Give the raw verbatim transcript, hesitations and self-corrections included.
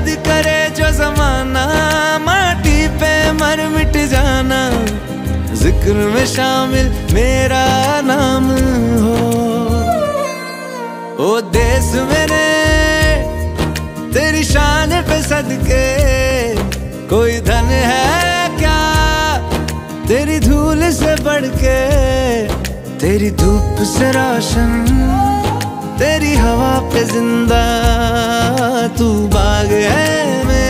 याद करे जो जमाना, माटी पे मर मिट जाना, जिक्र में शामिल मेरा नाम हो। ओ देश मेरे तेरी शान पे सदके, कोई धन है क्या तेरी धूल से बढ़ के, तेरी धूप से रोशन, तेरी हवा पे जिंदा, तू बाग है मेरा।